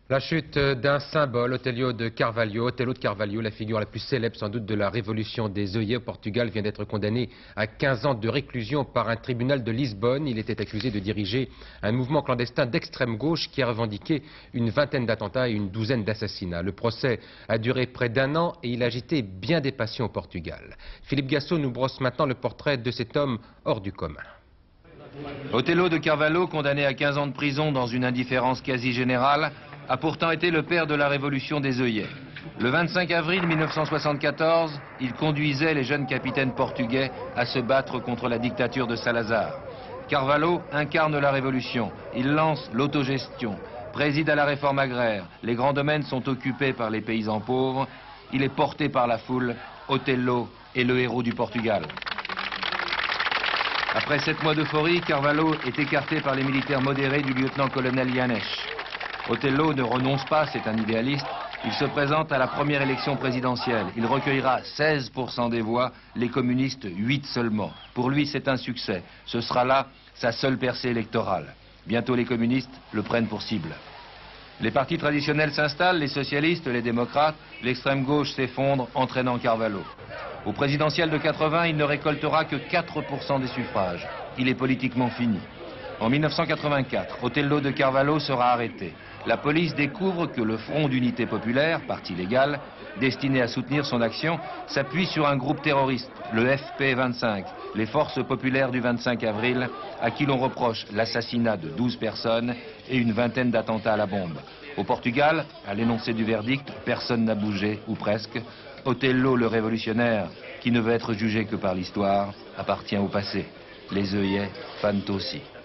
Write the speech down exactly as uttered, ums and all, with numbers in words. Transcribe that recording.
La chute d'un symbole, Otélio de Carvalho. Otelo de Carvalho, la figure la plus célèbre sans doute de la révolution des œillets au Portugal, vient d'être condamné à quinze ans de réclusion par un tribunal de Lisbonne. Il était accusé de diriger un mouvement clandestin d'extrême gauche qui a revendiqué une vingtaine d'attentats et une douzaine d'assassinats. Le procès a duré près d'un an et il a agité bien des passions au Portugal. Philippe Gassot nous brosse maintenant le portrait de cet homme hors du commun. Otelo de Carvalho, condamné à quinze ans de prison dans une indifférence quasi générale, a pourtant été le père de la révolution des œillets. Le vingt-cinq avril mille neuf cent soixante-quatorze, il conduisait les jeunes capitaines portugais à se battre contre la dictature de Salazar. Carvalho incarne la révolution, il lance l'autogestion, préside à la réforme agraire, les grands domaines sont occupés par les paysans pauvres, il est porté par la foule, Otelo est le héros du Portugal. Après sept mois d'euphorie, Carvalho est écarté par les militaires modérés du lieutenant-colonel Yanes. Otelo ne renonce pas, c'est un idéaliste. Il se présente à la première élection présidentielle. Il recueillera seize pour cent des voix, les communistes huit seulement. Pour lui, c'est un succès. Ce sera là sa seule percée électorale. Bientôt, les communistes le prennent pour cible. Les partis traditionnels s'installent, les socialistes, les démocrates. L'extrême gauche s'effondre, entraînant Carvalho. Au présidentiel de quatre-vingts, il ne récoltera que quatre pour cent des suffrages. Il est politiquement fini. En mille neuf cent quatre-vingt-quatre, Otelo de Carvalho sera arrêté. La police découvre que le Front d'Unité Populaire, parti légal, destiné à soutenir son action, s'appuie sur un groupe terroriste, le F P vingt-cinq, les Forces Populaires du vingt-cinq avril, à qui l'on reproche l'assassinat de douze personnes et une vingtaine d'attentats à la bombe. Au Portugal, à l'énoncé du verdict, personne n'a bougé, ou presque. Otelo, le révolutionnaire, qui ne veut être jugé que par l'histoire, appartient au passé. Les œillets fanent aussi.